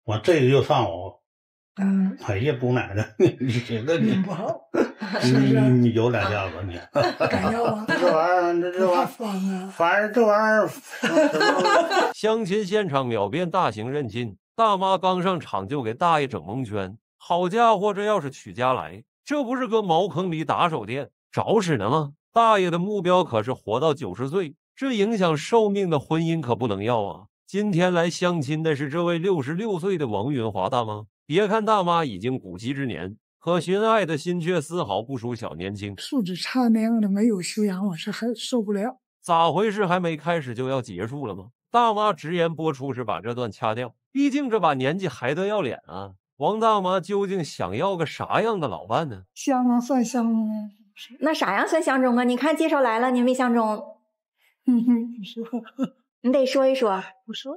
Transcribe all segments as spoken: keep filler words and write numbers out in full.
我这个又上午， 嗯， 哎呀，不买了，你觉得你不好，是不是？ 你你有两下子你？ 敢要吗？ 这玩意儿，这这玩意儿， 方啊， 反正这玩意儿。 相亲现场秒变大型认亲，大妈刚上场就给大爷整蒙圈。好家伙，这要是娶家来，这不是搁茅坑里打手电找死呢吗？大爷的目标可是活到九十岁，这影响寿命的婚姻可不能要啊！今天来相亲的是这位六十六岁的王云华大妈。别看大妈已经古稀之年，可寻爱的心却丝毫不输小年轻。 素质差那样的没有修养，我是很受不了。 咋回事？还没开始就要结束了吗？大妈直言播出是把这段掐掉，毕竟这把年纪还得要脸啊！王大妈究竟想要个啥样的老伴呢？ 相啊，算相中啊。 那啥样算相中啊？你看介绍来了，你没相中？ 嗯哼，你说， 你得说一说。 不说。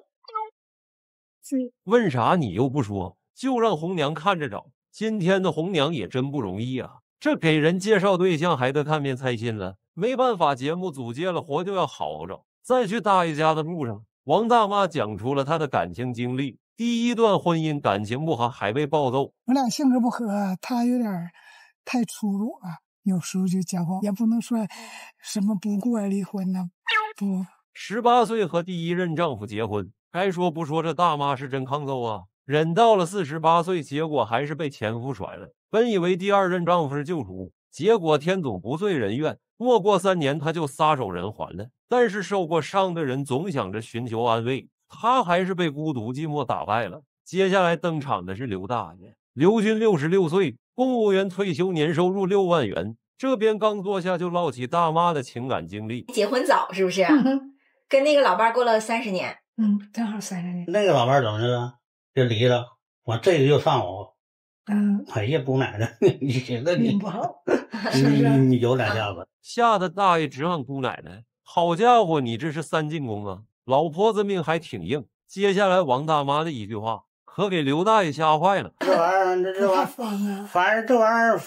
问啥你又不说？就让红娘看着找。今天的红娘也真不容易啊，这给人介绍对象还得看面猜心了。没办法，节目组接了活就要好好找。在去大爷家的路上，王大妈讲出了她的感情经历。第一段婚姻感情不好，还被暴揍。 我俩性格不合，他有点太粗鲁了，有时候就讲话也不能说什么不顾爱离婚呢。不， 十八岁和第一任丈夫结婚，该说不说，这大妈是真抗揍啊！忍到了四十八岁，结果还是被前夫甩了。本以为第二任丈夫是救赎，结果天总不遂人愿，没过三年他就撒手人寰了。但是受过伤的人总想着寻求安慰，他还是被孤独寂寞打败了。接下来登场的是刘大爷，刘军六十六岁，公务员退休，年收入六万元。这边刚坐下就唠起大妈的情感经历。 结婚早是不是？ 嗯、 跟那个老伴过了三十年。 嗯，正好三十年。 那个老伴怎么的？就离了。我这个又上午， 嗯， 哎呀，不买了，你觉得你不好，是不是？ 你有两下子， 吓得大爷直喊姑奶奶。好家伙，你这是三进宫啊！老婆子命还挺硬。接下来王大妈的一句话可给刘大爷吓坏了。 这玩意儿，这这玩意儿， 方啊， 反正这玩意儿，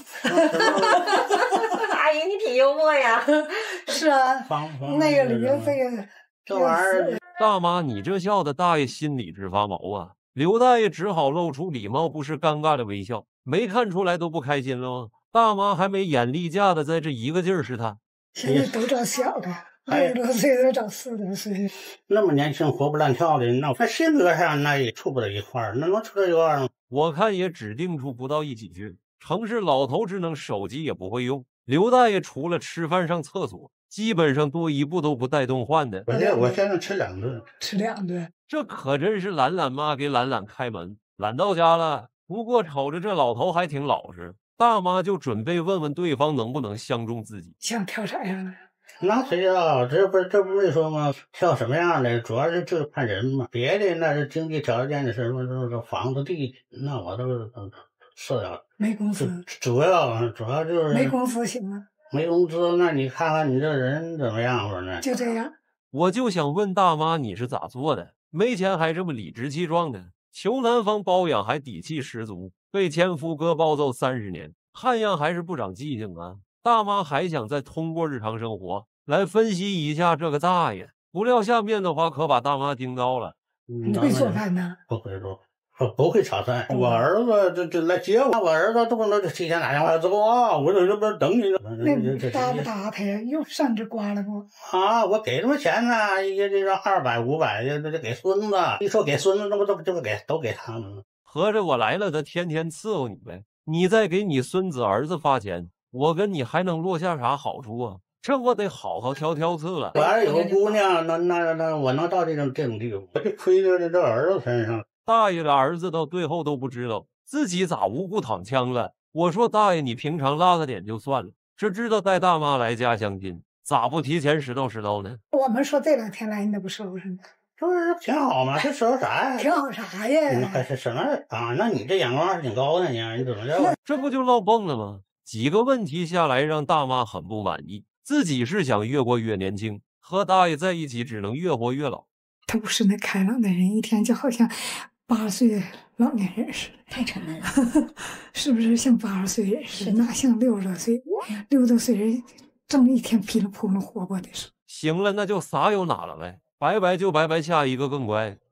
阿姨你挺幽默呀。 是啊， 方方那个离了这个这玩意儿， 大妈你这笑的大爷心里直发毛啊！刘大爷只好露出礼貌不失尴尬的微笑，没看出来都不开心了吗？大妈还没眼力架的在这一个劲儿试探。 现在都找小的，二十多岁都找四十多岁， 那么年轻活蹦乱跳的，那那性格上那也处不到一块儿，那能处到一块儿吗？ 我看也指定出不到一起去。城市老头智能手机也不会用，刘大爷除了吃饭上厕所，基本上多一步都不带动换的。 我现我现在吃两顿， 吃两顿。 这可真是懒懒妈给懒懒开门，懒到家了。不过瞅着这老头还挺老实，大妈就准备问问对方能不能相中自己。 想挑啥样的？ 那谁知道？这不是这不没说吗？挑什么样的，主要是这看人嘛。别的那是经济条件的什么，这这房子地，那我都受不了。 没工资， 主要主要就是没工资行吗？ 没工资，那你看看你这人怎么样吧？呢？ 就这样。 我就想问大妈，你是咋做的？没钱还这么理直气壮的，求男方包养还底气十足，被前夫哥暴揍三十年，看样还是不长记性啊！大妈还想再通过日常生活来分析一下这个大爷，不料下面的话可把大妈惊到了。 你会做饭呢？ 不会做，不不会炒菜。我儿子这这来接我，我儿子动不动就提前打电话走啊，我这这不等你呢。 那你打不打他呀？又上这刮了不？ 啊，我给他们钱呢，一个这个二百五百的，这给孙子。一说给孙子，那不都这不给都给他们了？ 合着我来了，他天天伺候你呗，你再给你孙子儿子发钱。我跟你还能落下啥好处啊？这我得好好挑挑刺了。 我要是有个姑娘，那那那我能到这种这种地步，我就亏在这儿子身上。 大爷的儿子到最后都不知道自己咋无故躺枪了。我说大爷，你平常拉个点就算了，这知道带大妈来家相亲，咋不提前拾掇拾掇呢？ 我们说这两天来你都不收拾呢。 这不是挺好吗？这收拾啥呀？ 挺好啥呀？ 还是什么啊？那你这眼光是挺高的呢，你怎么着？ 这不就落蹦了吗？几个问题下来，让大妈很不满意。自己是想越过越年轻，和大爷在一起只能越活越老。 他不是那开朗的人，一天就好像八十岁的老年人似的， 太沉闷了， 是不是像八十岁人似的？哪像六十多岁？六十多岁人正一天噼里扑噜活泼的时候。 行了，那就啥有哪了呗，拜拜就拜拜，下一个更乖。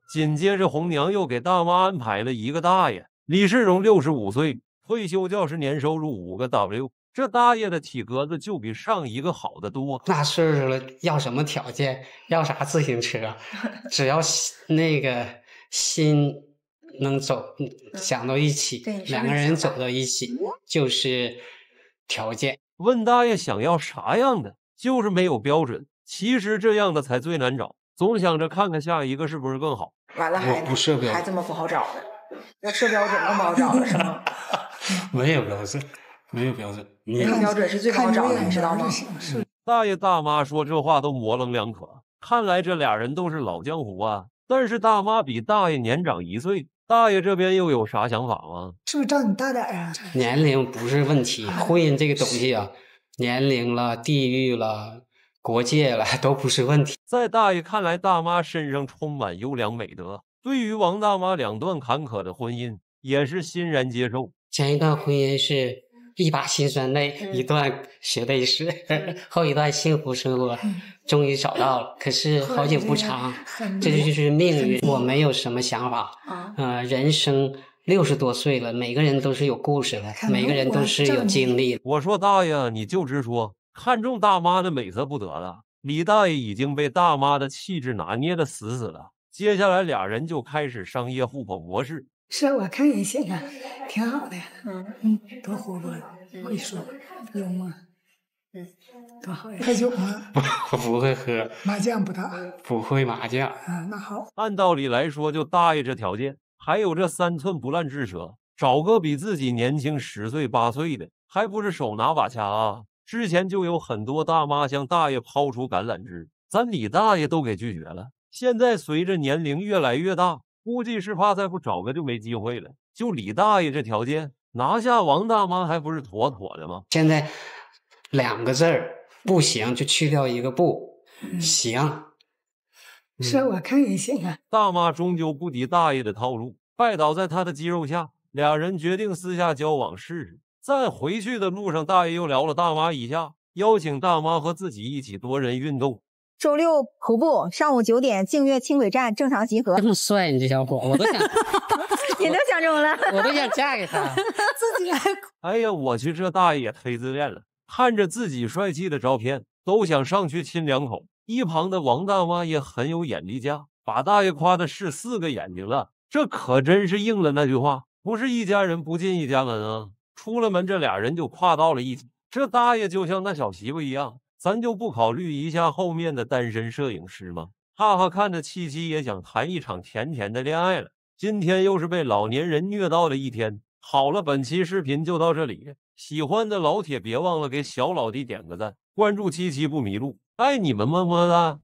紧接着红娘又给大妈安排了一个大爷，李世荣六十五岁，退休教师，年收入五个 W。这大爷的体格子就比上一个好得多。 那岁数了，要什么条件？要啥自行车？只要那个心能走，想到一起，两个人走到一起，就是条件。 问大爷想要啥样的，就是没有标准。其实这样的才最难找，总想着看看下一个是不是更好。 完了还不设标准， 还这么不好找呢？要设标准更不好找了是吗？ 没有标准。没有标准， 没有标准是最不好找的，你知道吗？ 大爷大妈说这话都模棱两可，看来这俩人都是老江湖啊。但是大妈比大爷年长一岁，大爷这边又有啥想法吗？ 是不是照你大点啊？ 年龄不是问题，婚姻这个东西啊，年龄了、地域了、国界了都不是问题。 在大爷看来，大妈身上充满优良美德，对于王大妈两段坎坷的婚姻也是欣然接受。 前一段婚姻是一把辛酸泪，一段血泪史，后一段幸福生活终于找到了，可是好景不长，这就是命运。我没有什么想法，呃，人生六十多岁了，每个人都是有故事的，每个人都是有经历的。 我说大爷，你就直说，看中大妈的美色不得了。李大爷已经被大妈的气质拿捏的死死了，接下来俩人就开始商业互捧模式。 是我看也行啊，挺好的。嗯嗯，多活泼，会说，幽默，嗯，多好呀。喝酒吗？ 不，不会喝。 麻将不打？ 不会麻将。 啊，那好。 按道理来说，就大爷这条件，还有这三寸不烂之舌，找个比自己年轻十岁八岁的，还不是手拿把掐啊？之前就有很多大妈向大爷抛出橄榄枝，咱李大爷都给拒绝了。现在随着年龄越来越大，估计是怕再不找个就没机会了。就李大爷这条件，拿下王大妈还不是妥妥的吗？ 现在两个字儿不行，就去掉一个不、嗯、行。 是我看也行啊。 大妈终究不敌大爷的套路，拜倒在他的肌肉下，俩人决定私下交往试试。在回去的路上，大爷又聊了大妈一下，邀请大妈和自己一起多人运动。 周六徒步，上午九点净月轻轨站正常集合。 这么帅，你这小伙，我都想， 你都想中了， 我都想嫁给他。 自己还， 哎呀，我去，这大爷也忒自恋了，看着自己帅气的照片，都想上去亲两口。一旁的王大妈也很有眼力劲，把大爷夸的是四个眼睛了。这可真是应了那句话，不是一家人不进一家门啊。出了门，这俩人就跨到了一起。这大爷就像那小媳妇一样，咱就不考虑一下后面的单身摄影师吗？哈哈，看着七七也想谈一场甜甜的恋爱了。今天又是被老年人虐到了一天。好了，本期视频就到这里，喜欢的老铁别忘了给小老弟点个赞，关注七七不迷路，爱你们么么哒。